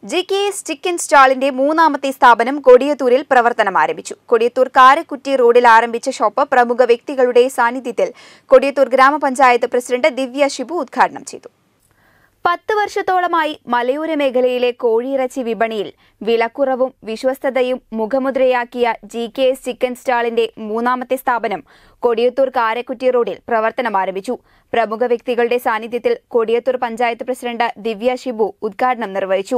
GKS chicken സ്റ്റാളിന്റെ മൂന്നാമത്തെ സ്ഥാപനം കൊടിയത്തൂരിൽ പ്രവർത്തനം ആരംഭിച്ചു. കൊടിയത്തൂർ കാരക്കുറ്റി റോഡിൽ ആരംഭിച്ച ഷോപ്പ് പ്രമുഖ വ്യക്തികളുടെ സാന്നിധ്യത്തിൽ കൊടിയത്തൂർ ഗ്രാമപഞ്ചായത്ത് പ്രസിഡന്റ് ദിവ്യ ഷിബു ഉദ്ഘാടനം ചെയ്തു. 10 വർഷത്തോളമായി മലയോര മേഖലയിലെ കോഴിയിറച്ചി വിപണിയിൽ വിലക്കുറവും വിശ്വസ്തതയും മുഖമുദ്രയാക്കിയ GKS ചിക്കൻ സ്റ്റാളിന്റെ മൂന്നാമത്തെ സ്ഥാപനം കൊടിയത്തൂർ കാരക്കുറ്റി റോഡിൽ പ്രവർത്തനം ആരംഭിച്ചു. പ്രമുഖ വ്യക്തികളുടെ സാന്നിധ്യത്തിൽ കൊടിയത്തൂർ പഞ്ചായത്ത് പ്രസിഡന്റ് ദിവ്യ ഷിബു ഉദ്ഘാടനം നിർവഹിച്ചു.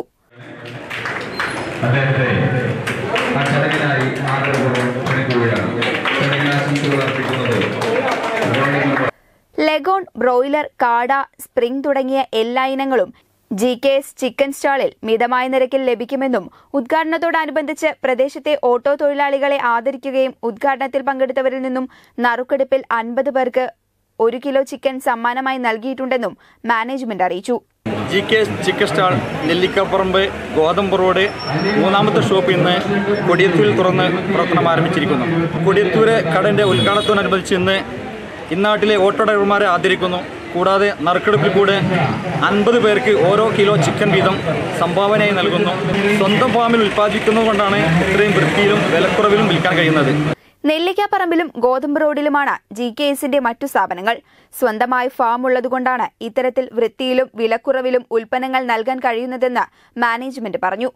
ലെഗോൺ, ബ്രോയിലർ, കാട, സ്പ്രിംഗ് തുടങ്ങിയ എല്ലാ ഇനങ്ങളും GKS ചിക്കൻ സ്റ്റാളിൽ മിതമായ നിരക്കിൽ ലഭിക്കുമെന്നും ഉദ്ഘാടനത്തോടനുബന്ധിച്ച് പ്രദേശത്തെ ഓട്ടോ തൊഴിലാളികളെ ആദരിക്കുകയും ഉദ്ഘാടനത്തിൽ പങ്കെടുത്തവരിൽ നിന്നും നറുക്കെടുപ്പിൽ 50 പേർക്ക് 1 കിലോ ചിക്കൻ സമ്മാനമായി നൽകിയിട്ടുണ്ടെന്നും മാനേജ്മെന്റ് അറിയിച്ചു. GKS ചിക്കൻ സ്റ്റാൾ നെല്ലിക്കപ്പറമ്പ് ഗോതമ്പ് റോഡ് മൂന്നാമത്തെ ഷോപ്പ് ഇന്ന് കൊടിയത്തൂരിൽ തുറന്ന് പ്രവർത്തനം ആരംഭിച്ചിരിക്കുന്നു. കൊടിയത്തൂര് കടന്റെ ഉദ്ഘാടനത്തോടനുബന്ധിച്ച് ഇന്ന് ഇന്നാട്ടിലെ ഓട്ടോ ഡ്രൈവർമാരെ ആദരിക്കുന്നു. കൂടാതെ നറുക്കെടുപ്പിൽ കൂടെ 50 പേർക്ക് ഓരോ കിലോ ചിക്കൻ വീതം സംഭാവനയായി നൽകുന്നു. സ്വന്തം ഫാമിൽ ഉൽപ്പാദിപ്പിക്കുന്നതുകൊണ്ടാണ് ഇത്രയും വൃത്തിയിലും വിലക്കുറവിലും വിൽക്കാൻ കഴിയുന്നത്. നെല്ലിക്കാപ്പറമ്പിലും ഗോതമ്പ് റോഡിലുമാണ് GKSന്റെ മറ്റു സ്ഥാപനങ്ങൾ. സ്വന്തമായി ഫാം ഉള്ളതുകൊണ്ടാണ് ഇത്തരത്തിൽ വൃത്തിയിലും വിലക്കുറവിലും ഉൽപ്പന്നങ്ങൾ നൽകാൻ കഴിയുന്നതെന്ന് മാനേജ്മെന്റ് പറഞ്ഞു.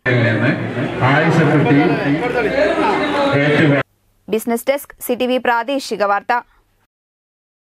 ബിസിനസ് ഡെസ്ക്, CTV പ്രാദേശിക വാർത്ത.